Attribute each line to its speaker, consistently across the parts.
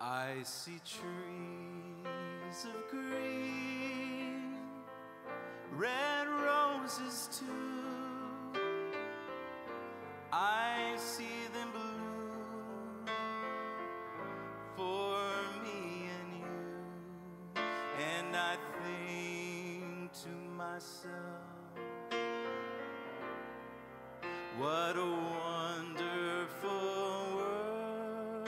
Speaker 1: I see trees of green, red roses too. I see them bloom for me and you, and I think to myself, what a wonderful world.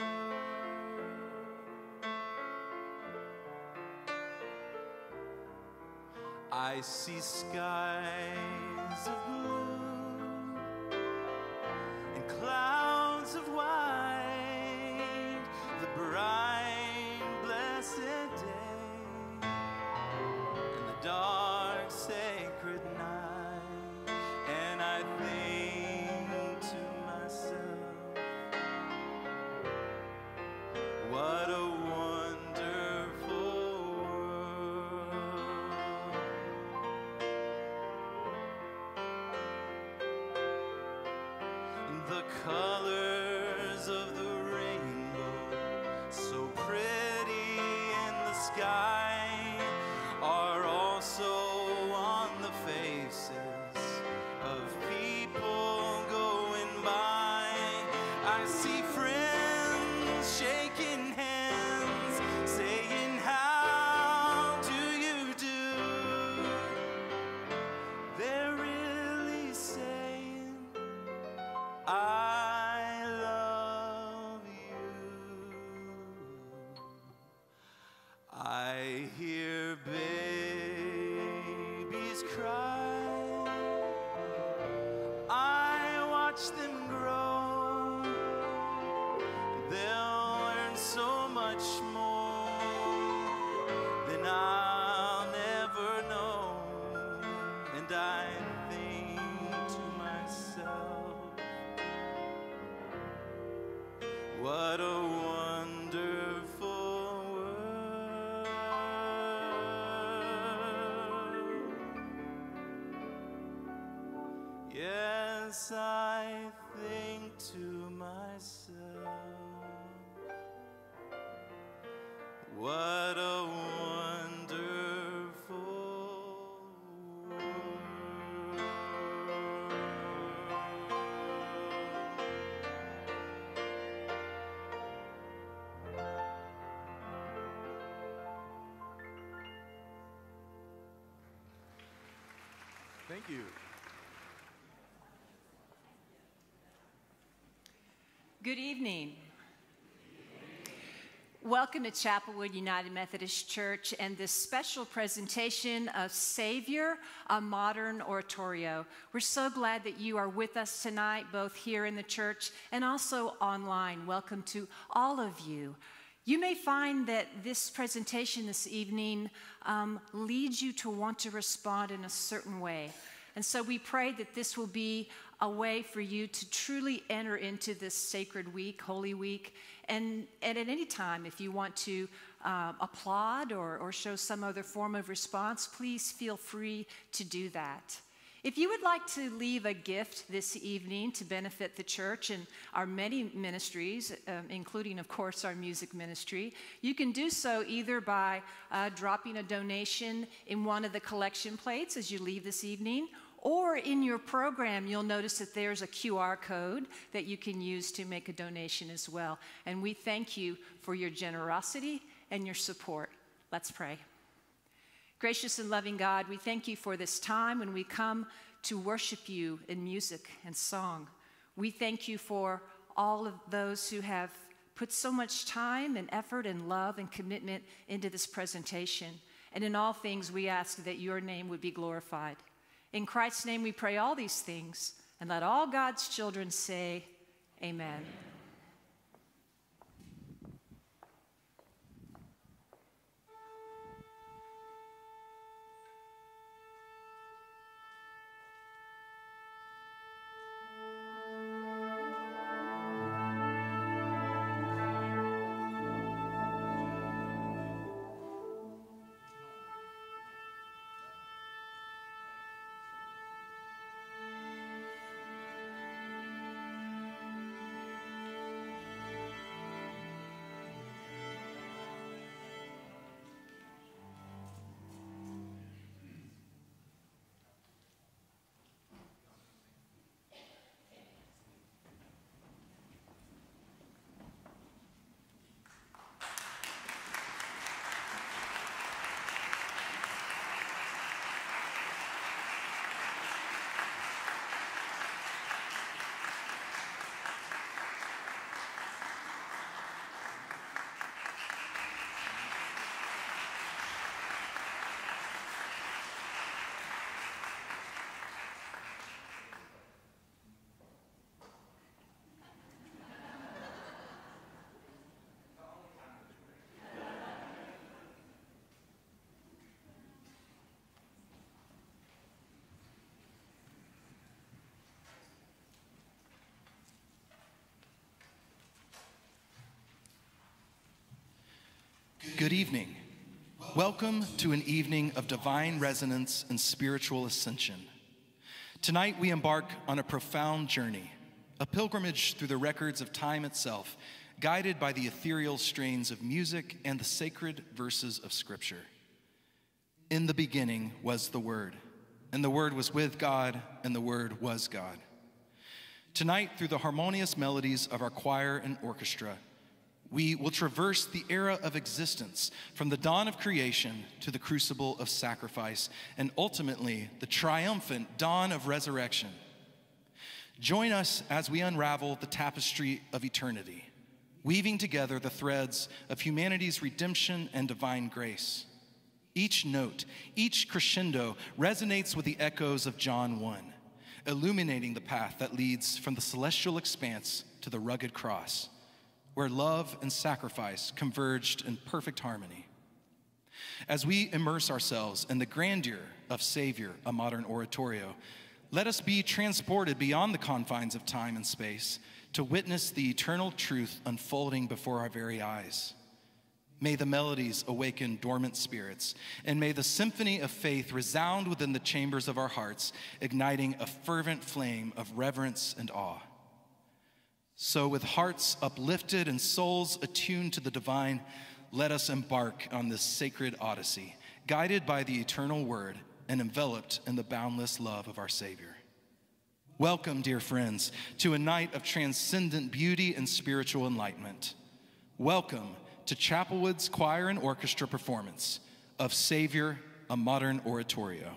Speaker 1: I see skies of blue and clouds of white, the bright, blessed day and the dark, sacred night. And I think to myself, what a wonderful world. The colors of the rainbow, so pretty in the sky, are also on the faces of people going by. I see friends shaking hands, saying, how do you do? They're really saying, I love you. I hear babies cry, I watch them grow. They'll learn so much more than I'll never know. And I think to myself, what a wonderful world. Yes, I think to myself, what a wonderful world. Thank you.
Speaker 2: Good evening. Welcome to Chapelwood United Methodist Church and this special presentation of Savior, a modern oratorio. We're so glad that you are with us tonight, both here in the church and also online. Welcome to all of you. You may find that this presentation this evening leads you to want to respond in a certain way. And so we pray that this will be a way for you to truly enter into this sacred week, Holy Week. And at any time, if you want to applaud or show some other form of response, please feel free to do that. If you would like to leave a gift this evening to benefit the church and our many ministries, including, of course, our music ministry, you can do so either by dropping a donation in one of the collection plates as you leave this evening, or in your program, you'll notice that there's a QR code that you can use to make a donation as well. And we thank you for your generosity and your support. Let's pray. Gracious and loving God, we thank you for this time when we come to worship you in music and song. We thank you for all of those who have put so much time and effort and love and commitment into this presentation. And in all things, we ask that your name would be glorified. In Christ's name we pray all these things, and let all God's children say, amen.
Speaker 3: good evening. Welcome to an evening of divine resonance and spiritual ascension. Tonight we embark on a profound journey, a pilgrimage through the records of time itself, guided by the ethereal strains of music and the sacred verses of Scripture. In the beginning was the Word, and the Word was with God, and the Word was God. Tonight, through the harmonious melodies of our choir and orchestra, we will traverse the era of existence from the dawn of creation to the crucible of sacrifice and ultimately the triumphant dawn of resurrection. Join us as we unravel the tapestry of eternity, weaving together the threads of humanity's redemption and divine grace. Each note, each crescendo resonates with the echoes of John 1, illuminating the path that leads from the celestial expanse to the rugged cross, where love and sacrifice converged in perfect harmony. As we immerse ourselves in the grandeur of Savior, a modern oratorio, let us be transported beyond the confines of time and space to witness the eternal truth unfolding before our very eyes. May the melodies awaken dormant spirits, and may the symphony of faith resound within the chambers of our hearts, igniting a fervent flame of reverence and awe. So with hearts uplifted and souls attuned to the divine, let us embark on this sacred odyssey, guided by the eternal Word and enveloped in the boundless love of our Savior. Welcome, dear friends, to a night of transcendent beauty and spiritual enlightenment. Welcome to Chapelwood's choir and orchestra performance of Savior, a Modern Oratorio.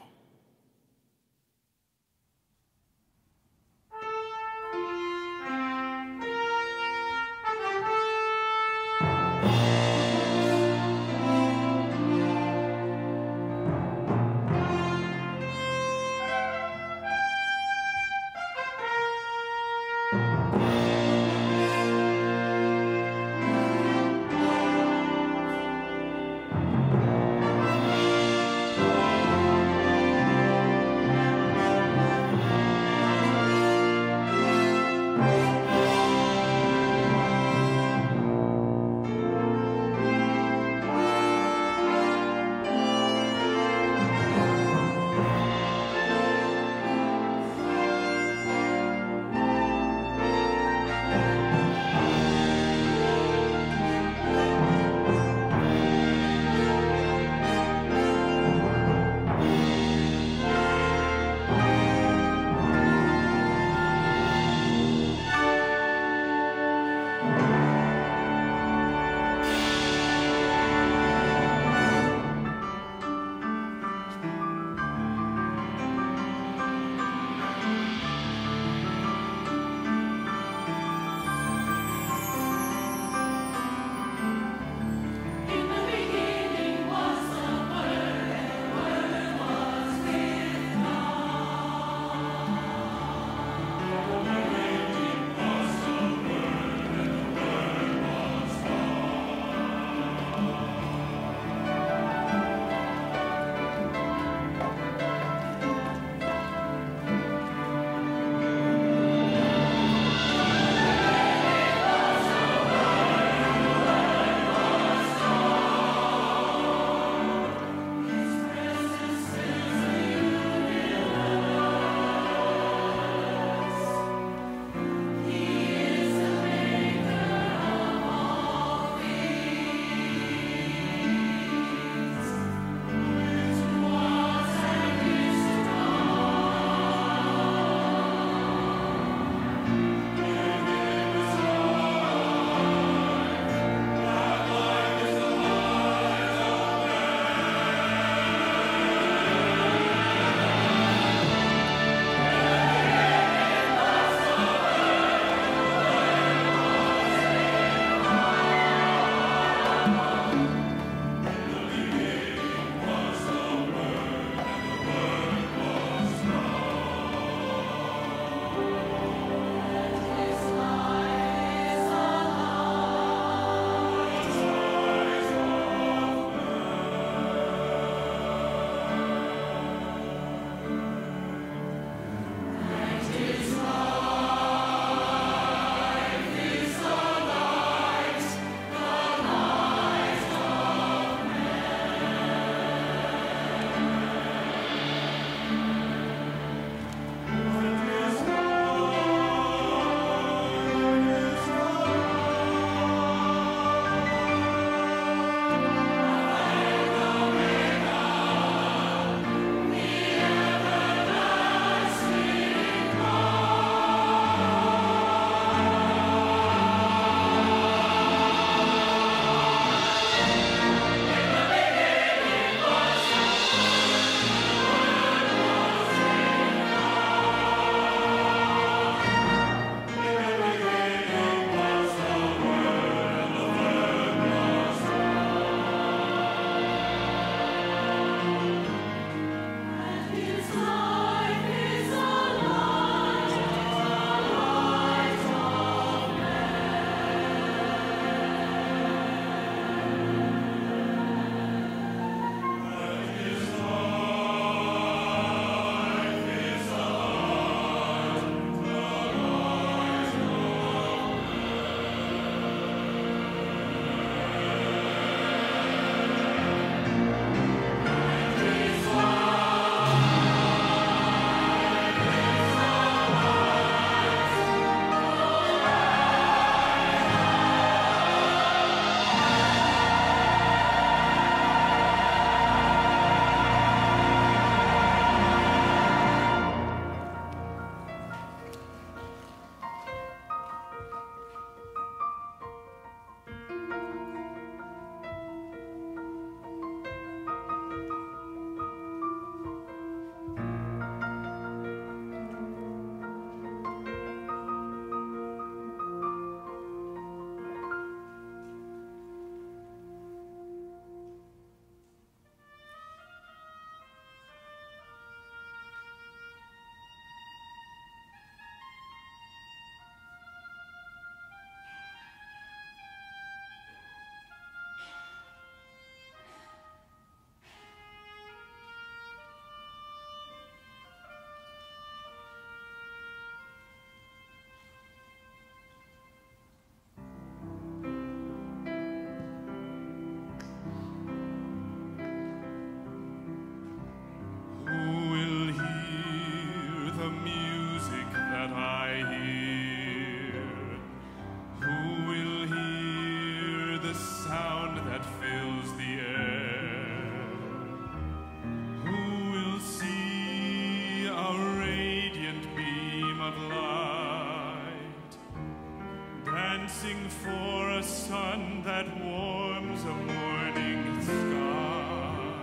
Speaker 4: sing for a sun that warms a morning sky.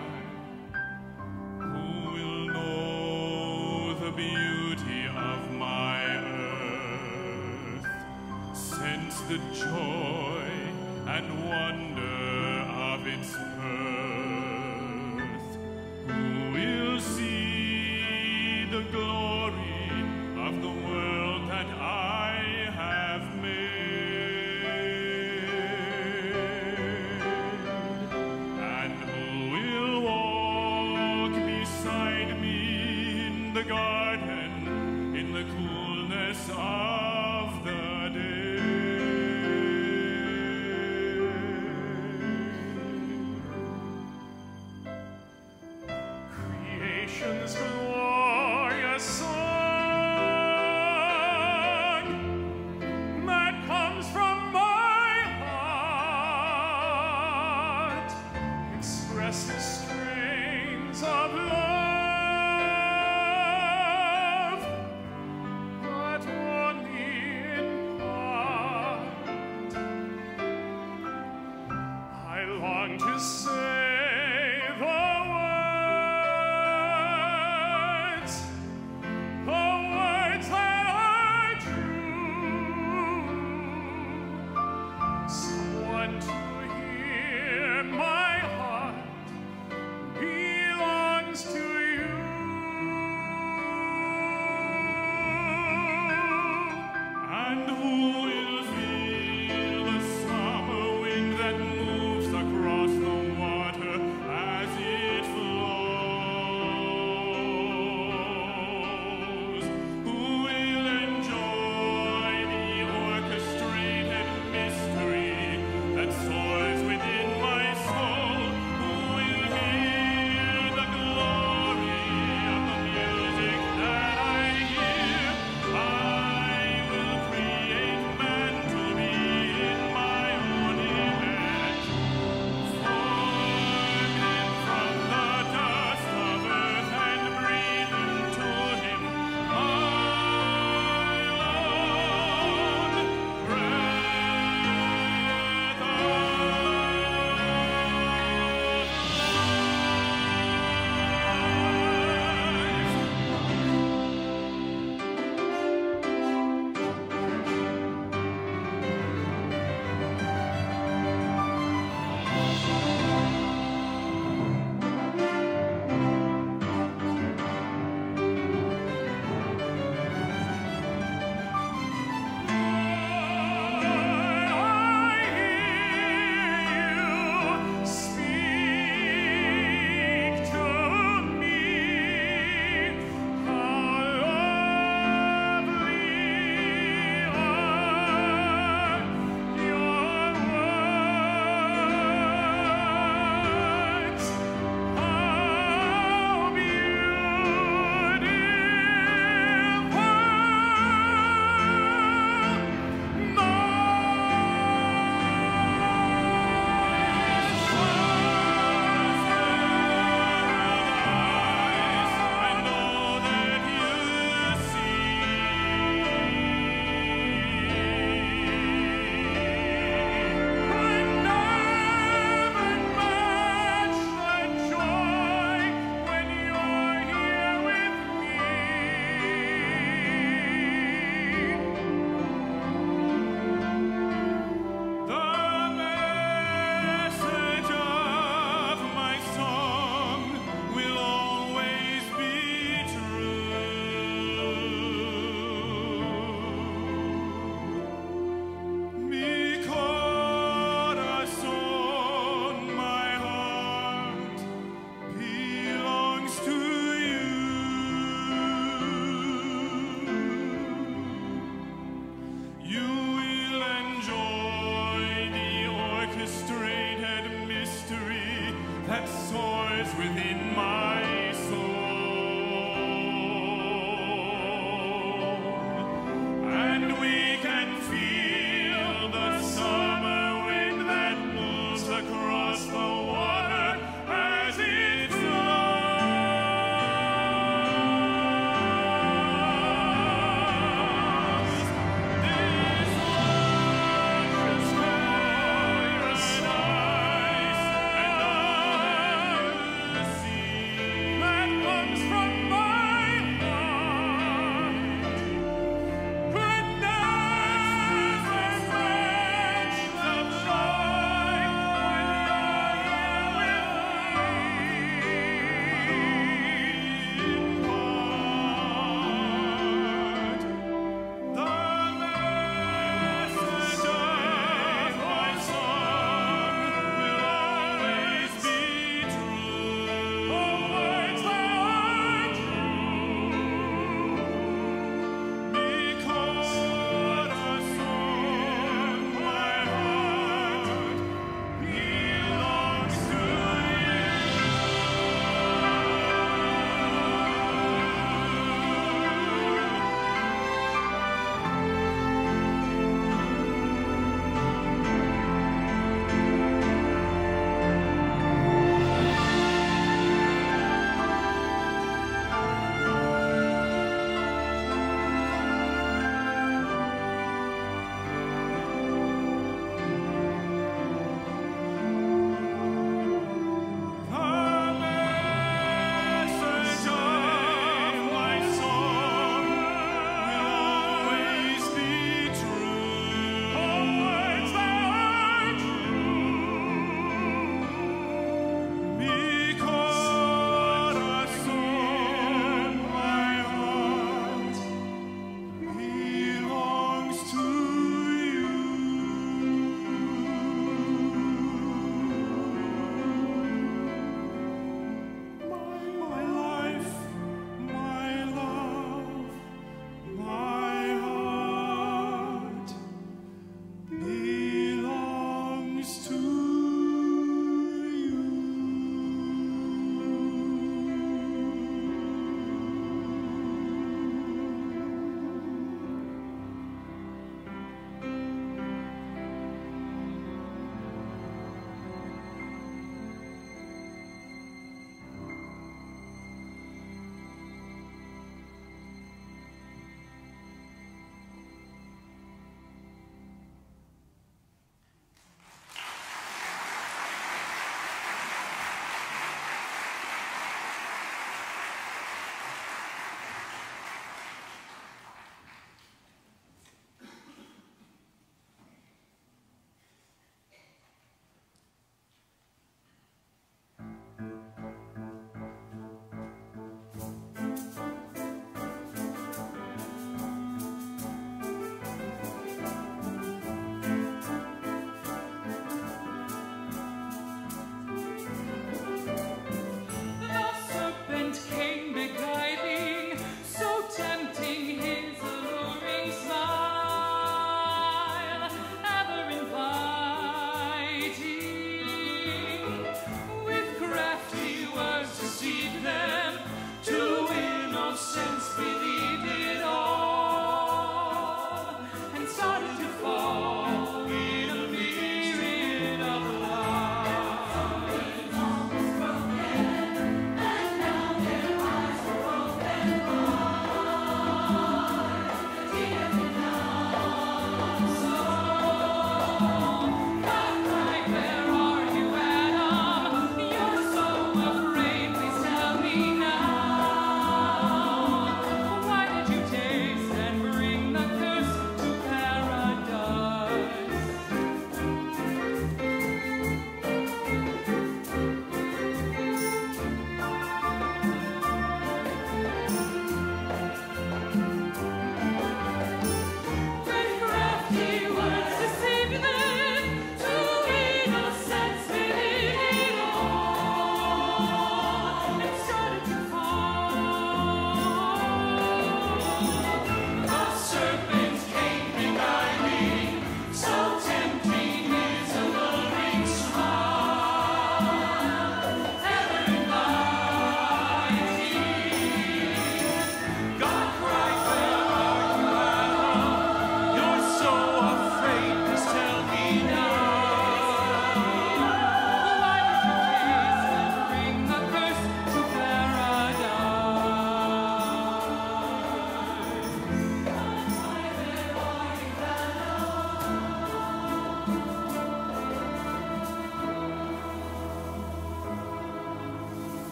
Speaker 4: Who will know the beauty of my earth, sense the joy and wonder of its birth? Who will see the glory of the world that I have made? And who will walk beside me in the garden in the coolness of the day? Creation's glorious song that comes from my heart expresses strains of love, but only in part. I long to say the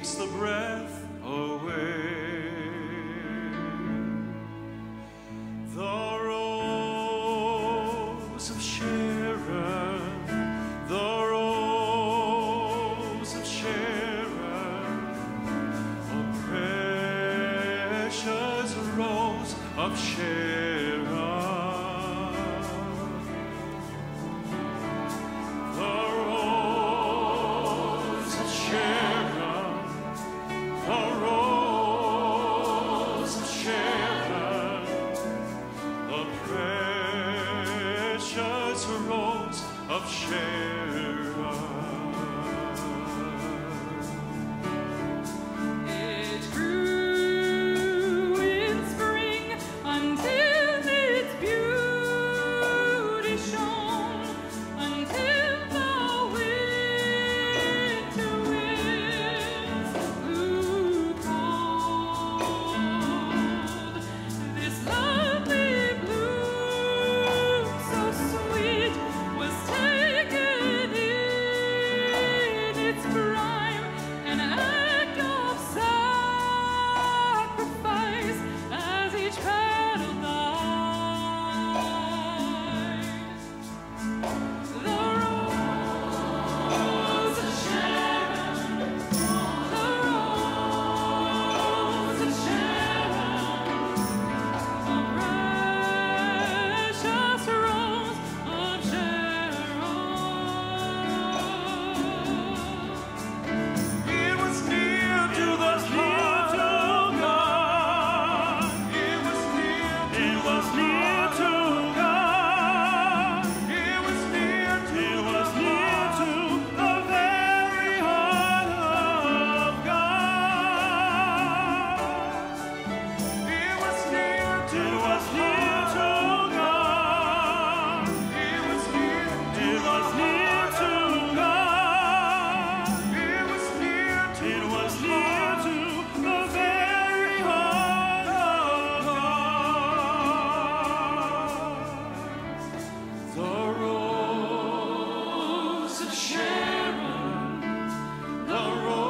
Speaker 4: takes the breath away. The rose of Sharon, the rose of Sharon, a precious rose of Sharon. The rose of Sharon, the rose of Sharon, the precious rose of Sharon.
Speaker 5: It grew in spring until its beauty shone, until the winter winds blew cold. This lovely bloom, so sweet, was taken in its prime, an act of sacrifice as each petal died. The rose of Sharon, the rose of Sharon, the precious rose of Sharon.
Speaker 4: It was near to the heart of God. It was near to God. It was near to the very heart of God. It was near to God. It was near to God. It was near to the very heart of God. The rose of Sharon, the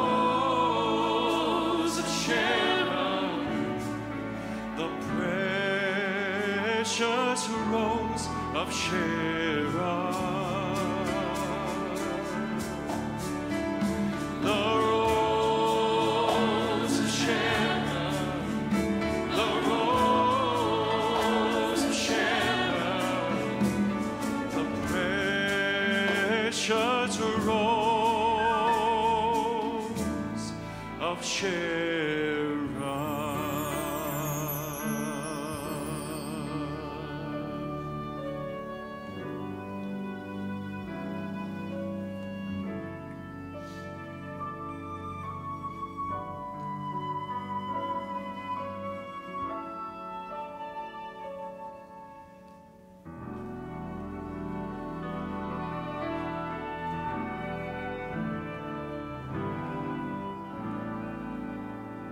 Speaker 4: rose of Sharon, the precious rose of Sharon. The rose of Sharon, the rose of Sharon, the precious rose of Sharon.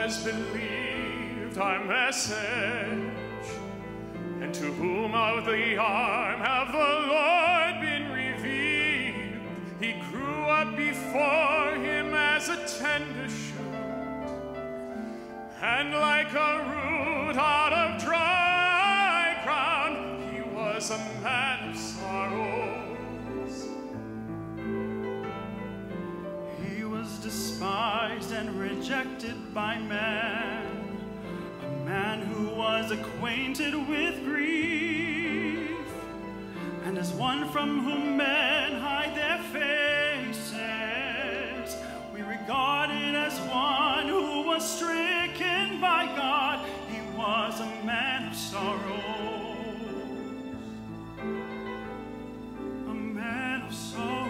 Speaker 4: has believed our message, and to whom of the arm have the Lord been revealed. He grew up before him as a tender shoot, and like a root out of dry ground, he was a man of sorrows.
Speaker 1: He was despised and rejected by men, a man who was acquainted with grief, and as one from whom men hide their faces, we regarded as one who was stricken by God. He was a man of sorrows, a man of sorrows.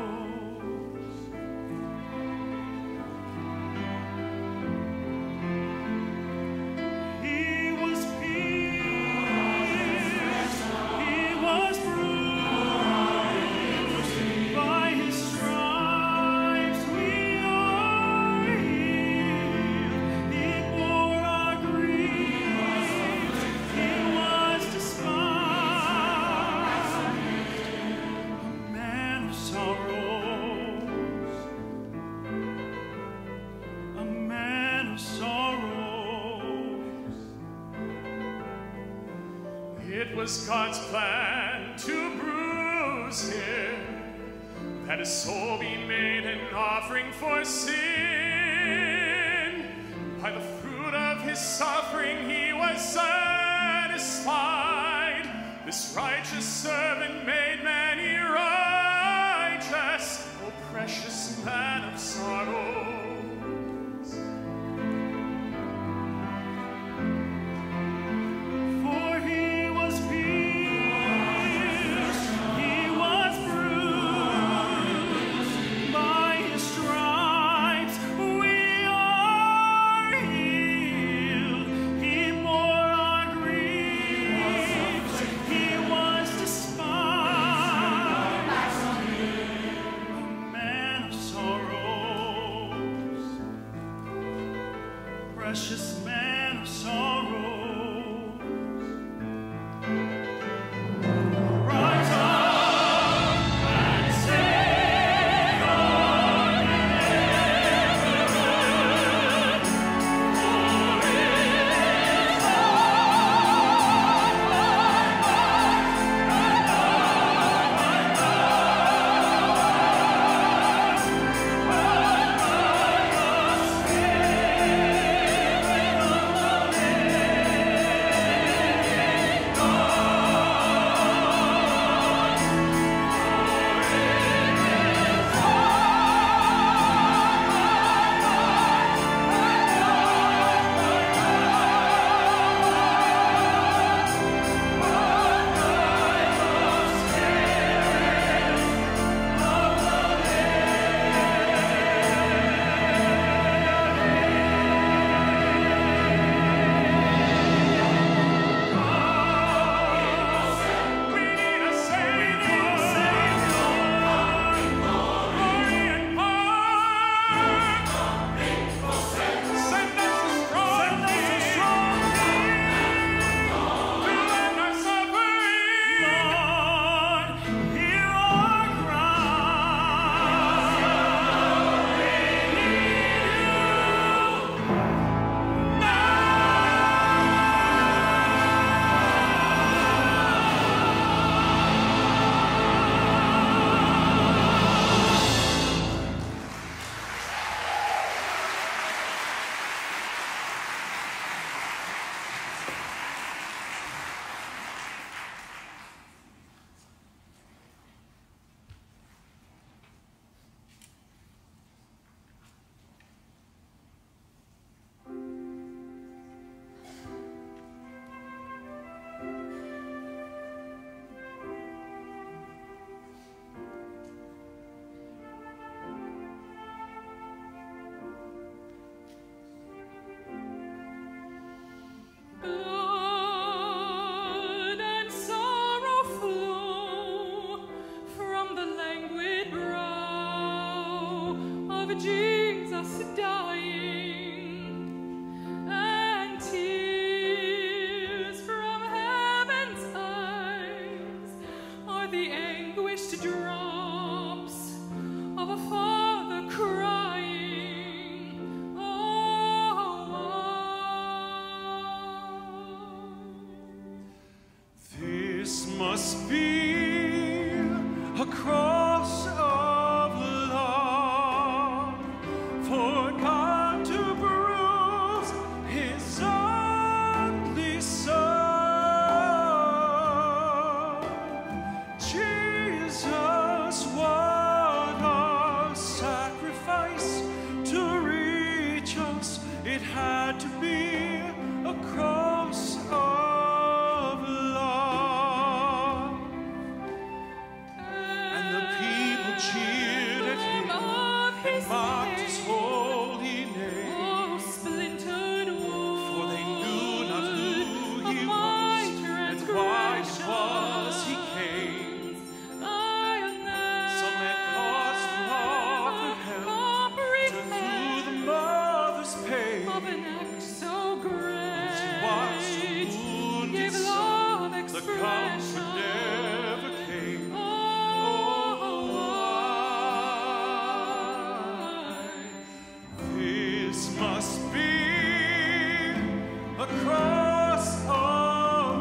Speaker 1: He was pierced, he was bruised, by his stripes we are healed. He bore our griefs, he was despised, a man of sorrows, a man of sorrows.
Speaker 4: It was God's plan to bruise him, that his soul be made an offering for sin. By the fruit of his suffering he was satisfied. This righteous servant made many righteous, O precious man of sorrows.
Speaker 1: For he was pierced, he was bruised, by his stripes we are healed. He bore our griefs, he was despised, a man of sorrows, precious man of sorrows. Rise up and sing on in heaven, for it is
Speaker 4: We need a Savior. Glory and power. Send us a strong King to end our suffering.
Speaker 1: Lord, hear our cry. We need you
Speaker 5: Blood and sorrow flow from the languid brow of Jesus dying. the anguished drops of a father crying. Oh,
Speaker 4: this must be a cross of love for God to bruise his only son. Jesus, what a sacrifice to reach us. It had to be a cross of love. And the people cheered at him and mocked his holy name.
Speaker 5: oh, splintered wood,
Speaker 4: For they knew not who he
Speaker 5: of my
Speaker 4: was and why it was he came.
Speaker 5: I
Speaker 4: Some had cause to offer help to view the mother's pain.
Speaker 5: of an act so great,
Speaker 4: She was so wounded,
Speaker 5: gave
Speaker 4: so
Speaker 5: love
Speaker 4: the
Speaker 5: expression.
Speaker 4: comfort never came.
Speaker 5: Oh, why?
Speaker 4: This must be a cross of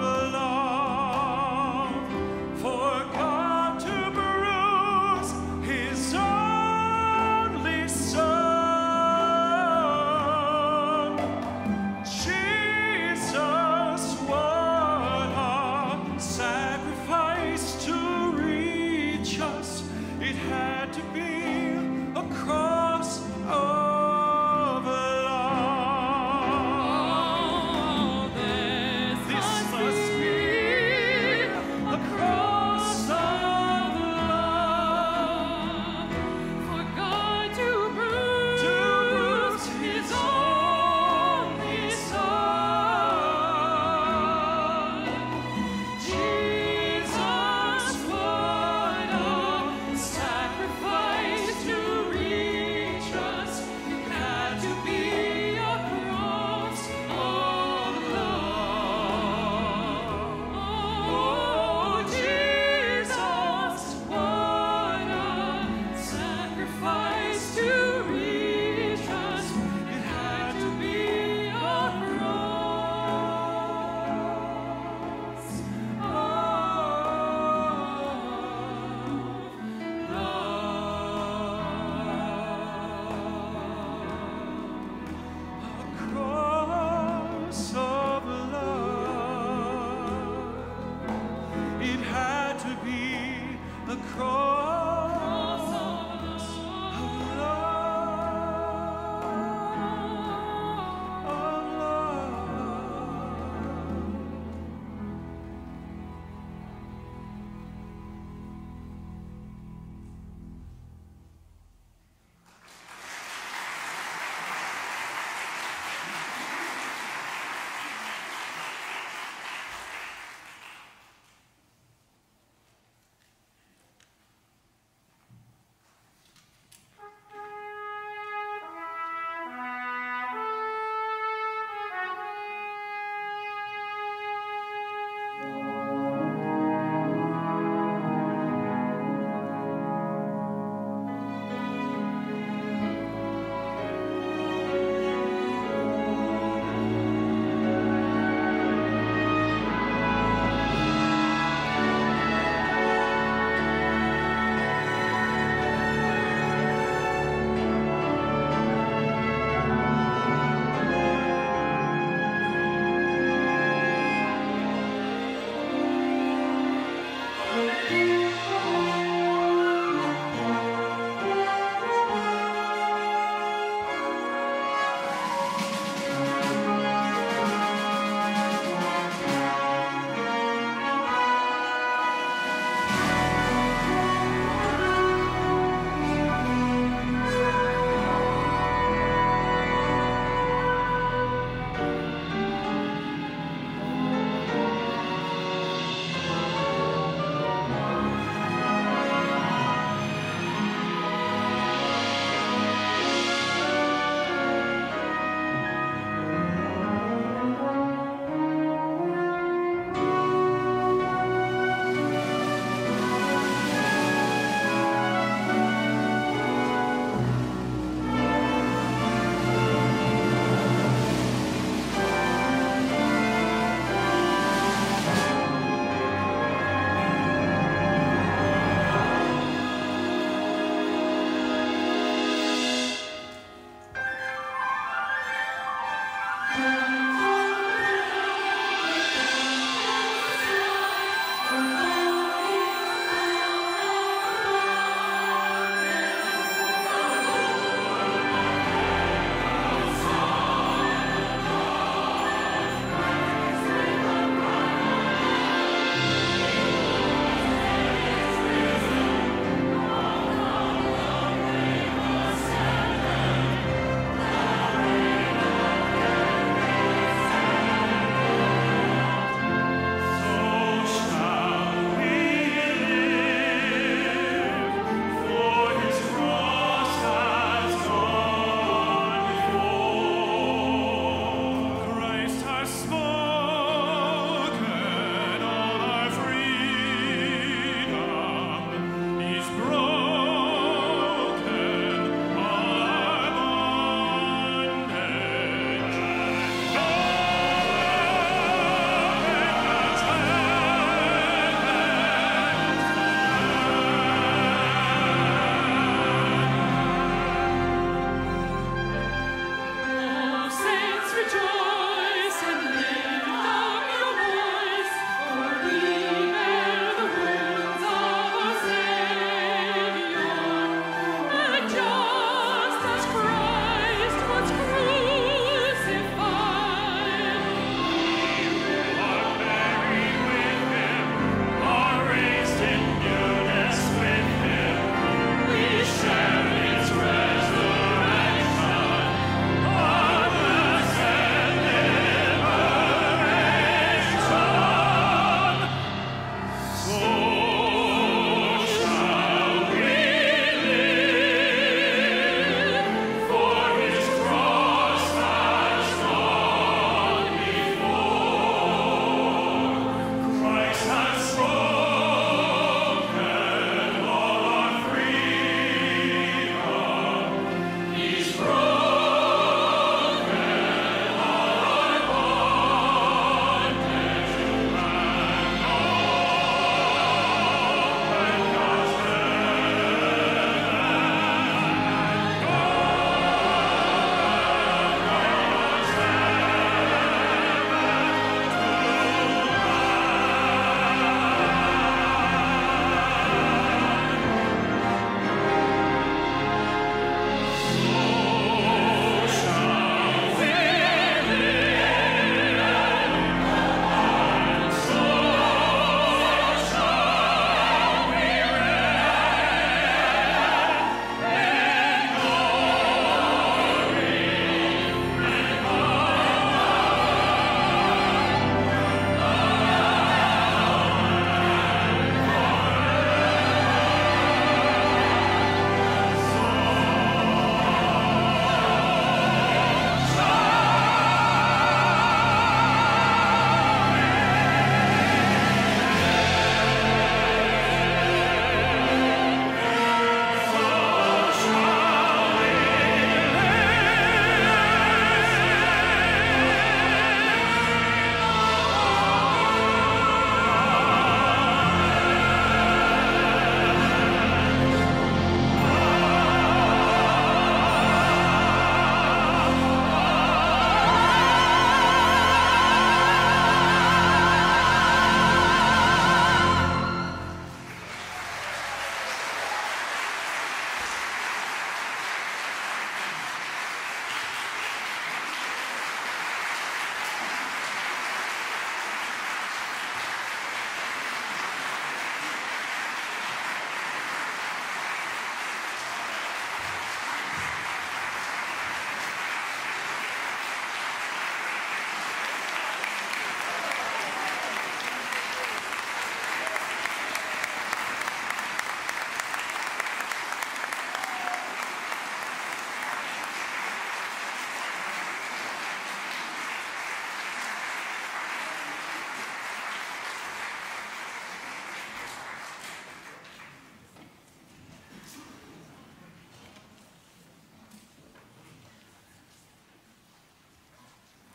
Speaker 4: love for God to bruise his only son. Jesus, what a sacrifice to reach us. It had to be a cross of love.
Speaker 5: Oh, this
Speaker 4: This
Speaker 5: must
Speaker 4: must
Speaker 5: be
Speaker 4: a cross of
Speaker 5: love for God to bruise his only son. Jesus, what a sacrifice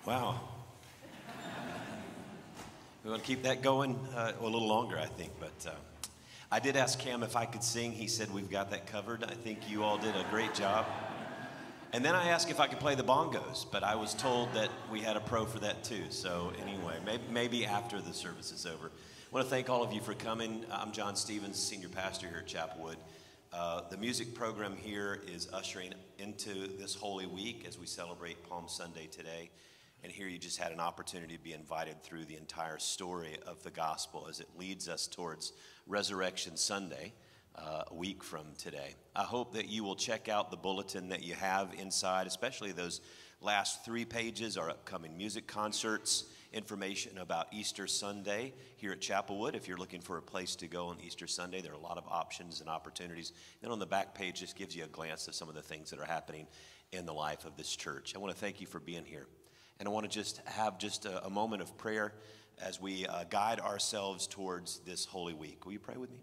Speaker 6: Wow. We want to keep that going a little longer, I think. But I did ask Cam if I could sing. He said we've got that covered. I think you all did a great job. And then I asked if I could play the bongos, but I was told that we had a pro for that too. So anyway, maybe after the service is over. I want to thank all of you for coming. I'm John Stevens, senior pastor here at Chapelwood. The music program here is ushering into this Holy Week as we celebrate Palm Sunday today. And here you just had an opportunity to be invited through the entire story of the gospel as it leads us towards Resurrection Sunday, a week from today. I hope that you will check out the bulletin that you have inside, especially those last 3 pages, our upcoming music concerts, information about Easter Sunday here at Chapelwood. If you're looking for a place to go on Easter Sunday, there are a lot of options and opportunities. Then on the back page just gives you a glance of some of the things that are happening in the life of this church. I want to thank you for being here. And I want to just have a moment of prayer as we guide ourselves towards this Holy Week. Will you pray with me?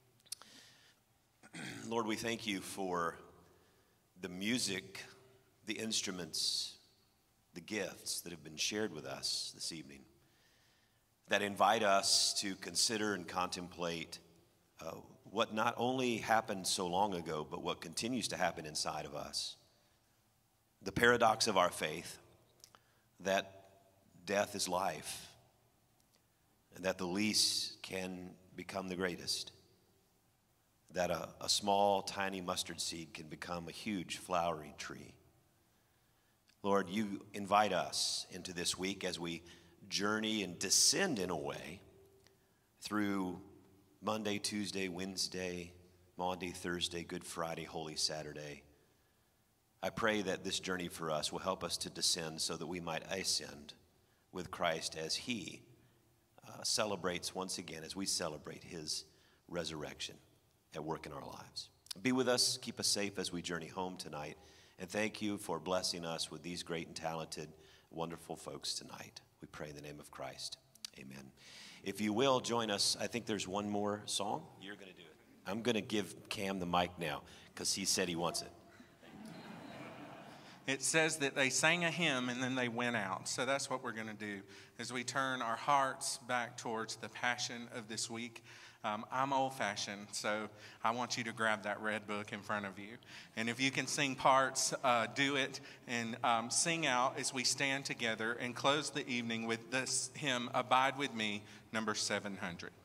Speaker 6: Lord, we thank you for the music, the instruments, the gifts that have been shared with us this evening that invite us to consider and contemplate what not only happened so long ago, but what continues to happen inside of us. The paradox of our faith, that death is life, and that the least can become the greatest, that a small, tiny mustard seed can become a huge, flowering tree. Lord, you invite us into this week as we journey and descend in a way through Monday, Tuesday, Wednesday, Maundy, Thursday, Good Friday, Holy Saturday. I pray that this journey for us will help us to descend so that we might ascend with Christ as he celebrates once again, as we celebrate his resurrection at work in our lives. Be with us, keep us safe as we journey home tonight, and thank you for blessing us with these great and talented, wonderful folks tonight. We pray in the name of Christ. Amen. If you will, join us. I think there's one more song. You're going to do it. I'm going to give Cam the mic now because he said he wants it.
Speaker 7: It says that they sang a hymn and then they went out. So that's what we're going to do as we turn our hearts back towards the passion of this week. I'm old-fashioned, so I want you to grab that red book in front of you. And if you can sing parts, do it, and sing out as we stand together and close the evening with this hymn, Abide With Me, number 700.